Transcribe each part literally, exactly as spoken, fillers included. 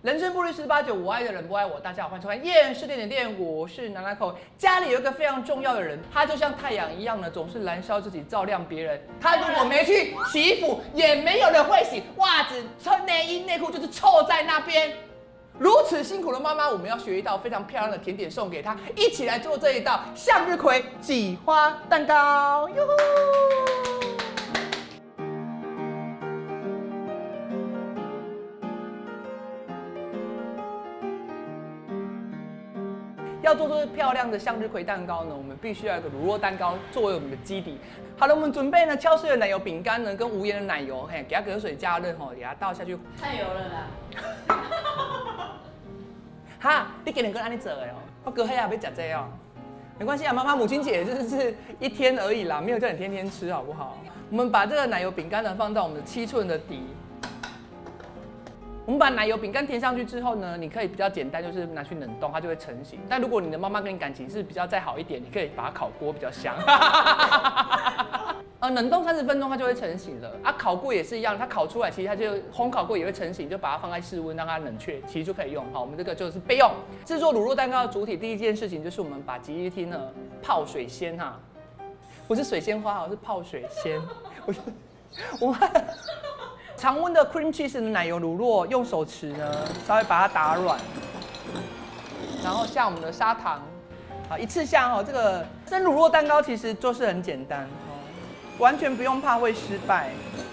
人生步履十八九，我爱的人不爱我。大家好，欢迎收看厌世点点店，我是南南口。家里有一个非常重要的人，他就像太阳一样呢，总是燃烧自己，照亮别人。他如果没去洗衣服，也没有人会洗。袜子、穿内衣、内裤就是臭在那边。如此辛苦的妈妈，我们要学一道非常漂亮的甜点送给她，一起来做这一道向日葵挤花蛋糕。哟呼！要做出漂亮的向日葵蛋糕呢，我们必须要有个乳酪蛋糕作为我们的基底。好了，我们准备呢敲碎的奶油饼干呢，跟无盐的奶油，嘿，给它隔水加热吼，给它倒下去。 太油了啦！ 哈，你给人跟安尼做的哦，我隔黑啊要吃这哦，没关系啊，妈妈母亲节就是一天而已啦，没有叫你天天吃好不好？我们把这个奶油饼干呢放到我们的七寸的底。我们把奶油饼干填上去之后呢，你可以比较简单，就是拿去冷冻，它就会成型。但如果你的妈妈跟你感情是比较再好一点，你可以把它烤锅比较香。呃，冷冻三十分钟它就会成型了。啊，烤过也是一样，它烤出来其实它就烘烤过也会成型，就把它放在室温让它冷却，其实就可以用。好，我们这个就是备用。制作乳酪蛋糕的主体第一件事情就是我们把吉利汀呢泡水仙哈，不是水仙花，我是泡水仙。我我们。常温的 cream cheese 的奶油乳酪，用手持呢，稍微把它打软，然后下我们的砂糖，好一次下哦。这个生乳酪蛋糕其实做事很简单哦，完全不用怕会失败。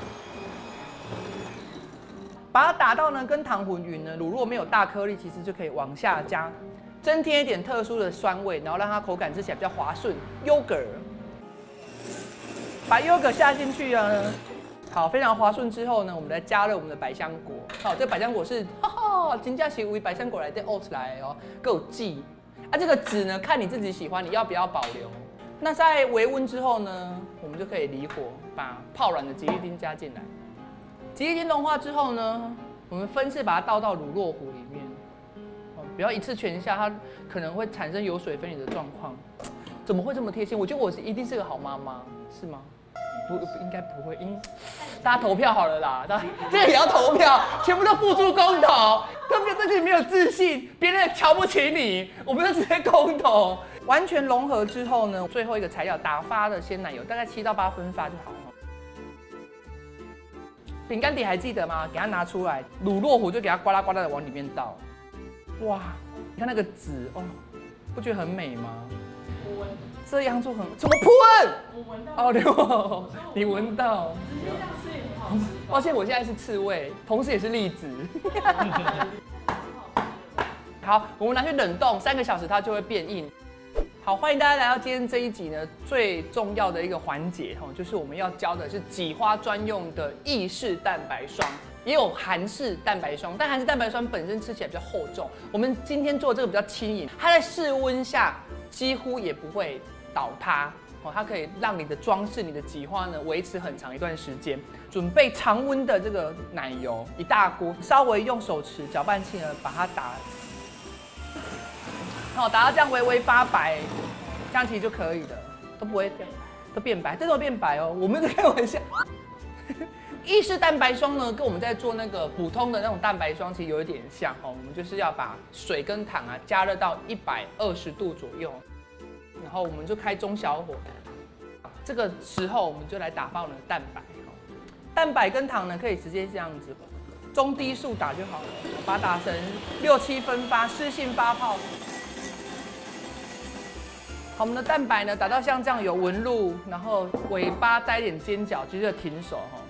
把它打到呢跟糖混匀呢，乳酪没有大颗粒，其实就可以往下加，增添一点特殊的酸味，然后让它口感吃起来比较滑顺。yogurt， 把 yogurt 下进去啊。好，非常滑顺之后呢，我们来加热我们的百香果。好，这百香果是哈哈，真正是为百香果来的 oat 来哦，够记。啊，这个籽呢，看你自己喜欢，你要不要保留？那在微温之后呢，我们就可以离火，把泡软的吉利汀加进来。吉利汀融化之后呢，我们分次把它倒到乳酪壶里面。哦，不要一次全下，它可能会产生油水分离的状况。怎么会这么贴心？我觉得我是一定是个好妈妈，是吗？不，应该不会，应大家投票好了啦，大家这个也要投票，全部都付诸公投，特别对自己没有自信，别人也瞧不起你，我们就直接公投。完全融合之后呢，最后一个材料打发的鲜奶油，大概七到八分发就好了。饼干底还记得吗？给它拿出来，乳酪糊就给它呱啦呱啦的往里面倒。哇，你看那个籽哦，不觉得很美吗？这样做很怎么喷？ 我闻到哦，刘，你闻到？ 直接这样吃也很好吃。 抱歉，我现在是刺猬，同时也是栗子。好，我们拿去冷冻三个小时，它就会变硬。好，欢迎大家来到今天这一集呢，最重要的一个环节哈，就是我们要教的是挤花专用的意式蛋白霜，也有韩式蛋白霜，但韩式蛋白霜本身吃起来比较厚重，我们今天做这个比较轻盈，它在室温下几乎也不会倒塌哦，它可以让你的装饰、你的挤花呢维持很长一段时间。准备常温的这个奶油一大锅，稍微用手持搅拌器呢把它打，好打到这样微微发白，这样其实就可以了，都不会变，都变白，这都变白哦。我们在开玩笑。意式蛋白霜呢，跟我们在做那个普通的那种蛋白霜其实有一点像哦，我们就是要把水跟糖啊加热到一百二十度左右。然后我们就开中小火，这个时候我们就来打发我们的蛋白。蛋白跟糖呢，可以直接这样子中低速打就好了，把它打成六七分发，湿性发泡。好，我们的蛋白呢打到像这样有纹路，然后尾巴带一点尖角，接着停手哈。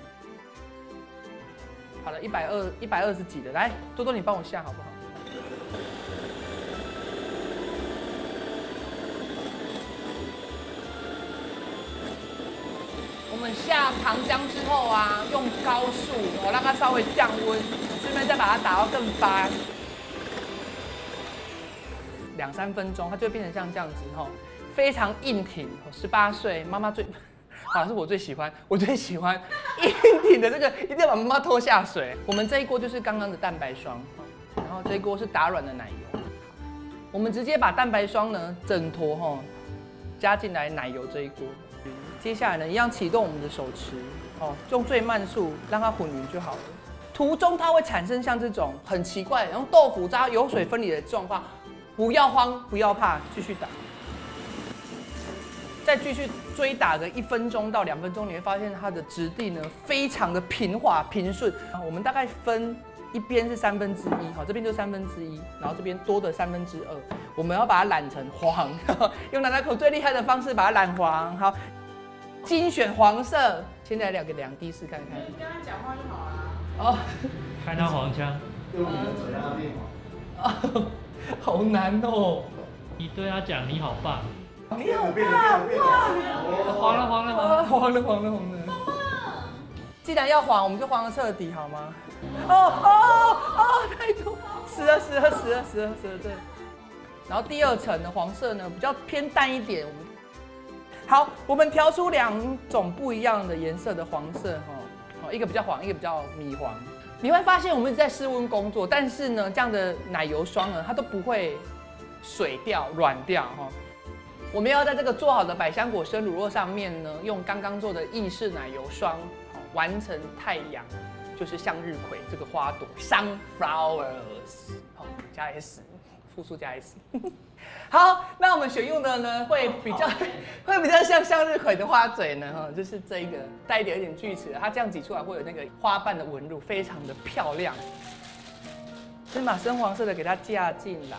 好了，一百二一百二十几的，来多多你帮我下好不好？我们下糖浆之后啊，用高速哦让它稍微降温，顺便再把它打到更发，两三分钟，它就会变成像这样子哈，非常硬挺。十八岁妈妈最，好是我最喜欢，我最喜欢硬挺的这个，一定要把妈妈拖下水。我们这一锅就是刚刚的蛋白霜，然后这一锅是打软的奶油。我们直接把蛋白霜呢整坨哈加进来奶油这一锅。接下来呢，一样启动我们的手持，哦，用最慢速让它混匀就好了。 途中它会产生像这种很奇怪，然后豆腐渣油水分离的状况，不要慌，不要怕，继续打。再继续追打个一分钟到两分钟，你会发现它的质地呢非常的平滑平顺。我们大概分一边是三分之一，好，这边就三分之一，然后这边多的三分之二，我们要把它染成黄，用奶奶口最厉害的方式把它染黄。好，精选黄色，先来两个两滴试看看。 你跟他讲话就好了。 哦， 开到黄腔， 用你的嘴让它变黄。 哦，好难哦。 你对他讲你好棒， 你好变了棒！ 变了变了！ 黄了黄了黄了， 啊，黄了黄了黄了！既然要黄，我们就黄的彻底好吗？哦哦哦，太多，死了死了死了死了死了，对。然后第二层的黄色呢，比较偏淡一点。我们好，我们调出两种不一样的颜色的黄色哈，哦，一个比较黄，一个比较米黄。你会发现我们一直在室温工作，但是呢，这样的奶油霜呢，它都不会水掉、软掉哈。我们要在这个做好的百香果生乳酪上面呢，用刚刚做的意式奶油霜，好完成太阳，就是向日葵这个花朵 ，sunflowers， 好加 s， 复数加 s。好，那我们选用的呢，会比较会比较像向日葵的花嘴呢，哈，就是这一个带一点点锯齿，它这样挤出来会有那个花瓣的纹路，非常的漂亮。先把深黄色的给它架进来。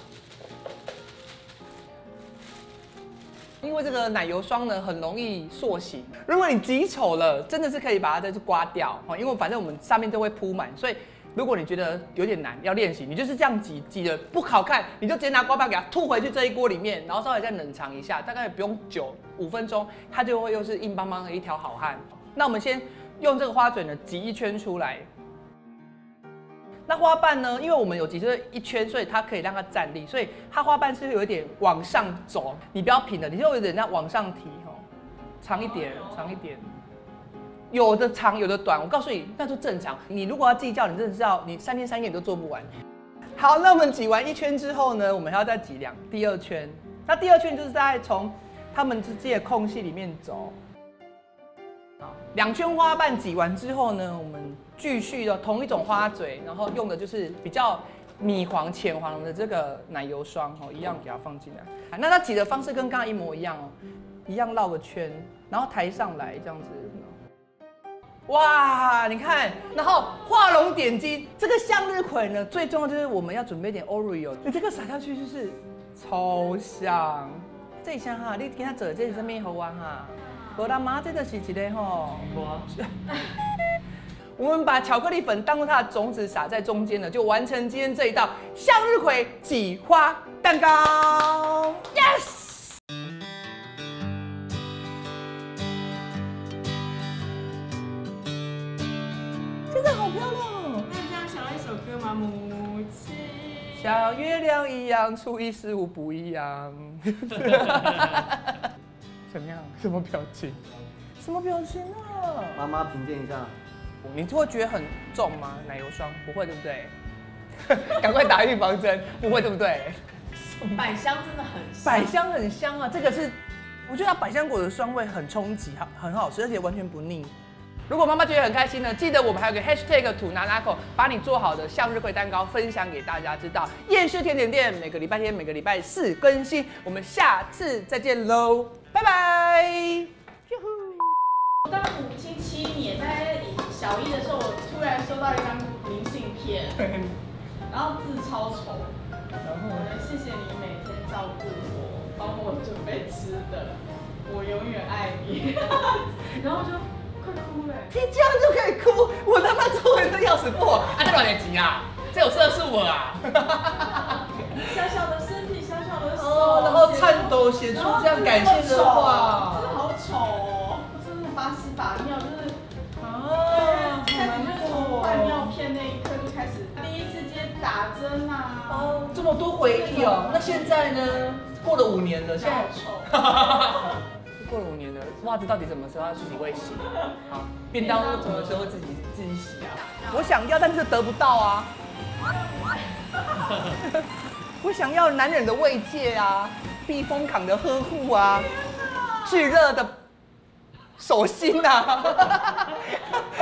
因为这个奶油霜呢很容易塑形，如果你挤丑了，真的是可以把它再去刮掉哦。因为反正我们上面都会铺满，所以如果你觉得有点难要练习，你就是这样挤挤的不好看，你就直接拿刮棒给它吐回去这一锅里面，然后稍微再冷藏一下，大概不用久五分钟，它就会又是硬邦邦的一条好汉。那我们先用这个花嘴呢挤一圈出来。那花瓣呢？因为我们有挤这一圈，所以它可以让它站立，所以它花瓣是有一点往上走，你不要平的，你就有点那往上提哈，长一点，长一点，有的长有的短，我告诉你那就正常。你如果要计较，你真的是要你三天三夜你都做不完。好，那我们挤完一圈之后呢，我们还要再挤两第二圈。那第二圈就是在从它们之间的空隙里面走。好，两圈花瓣挤完之后呢，我们继续的同一种花嘴，然后用的就是比较米黄、浅黄的这个奶油霜哦，一样给它放进来。那它挤的方式跟刚刚一模一样哦，一样绕个圈，然后抬上来这样子。哇，你看，然后画龙点睛，这个向日葵呢，最重要就是我们要准备点 Oreo， 你这个撒下去就是超香。这香哈，你给它做这是什么好玩哈？我他妈这个是一个吼。我们把巧克力粉当做它的种子撒在中间呢，就完成今天这一道向日葵挤花蛋糕。Yes！ 真的好漂亮哦！ 那这样想到一首歌吗？母亲。 像月亮一样，初一十五不一样。怎么样？什么表情？什么表情啊？ 妈妈评鉴一下。 你会觉得很重吗？奶油霜不会，对不对？赶快打预防针，不会，对不对？ 百香真的很香， 百香很香啊，这个是我觉得它百香果的酸味很冲击，很好吃，而且完全不腻。如果妈妈觉得很开心呢，记得我们还有个 hashtag 土拿拿口，把你做好的向日葵蛋糕分享给大家知道。厌世甜点店每个礼拜天、每个礼拜四更新，我们下次再见喽，拜拜。 我当母亲七年，在小一的时候，我突然收到一张明信片，然后字超丑，然后呢，谢谢你每天照顾我，帮我准备吃的，我永远爱你，然后就快哭了。 你这样就可以哭，我他妈周围都要死不活，啊，这多少钱啊？这有色素啊！ 小小的身体，小小的手， 哦，然后颤抖写出这样感谢的话， 真的好丑哦！我真的把屎把尿，就是啊， 开始就是从换尿片那一刻就开始，第一次接打针啊， 哦，这么多回忆哦。那现在呢？过了五年了，现在好丑。 过了五年了，袜子到底什么时候要自己会洗？好，便当什么时候自己自己洗啊？我想要，但是得不到啊。我想要男人的慰藉啊，避风港的呵护啊，炙热的手心啊。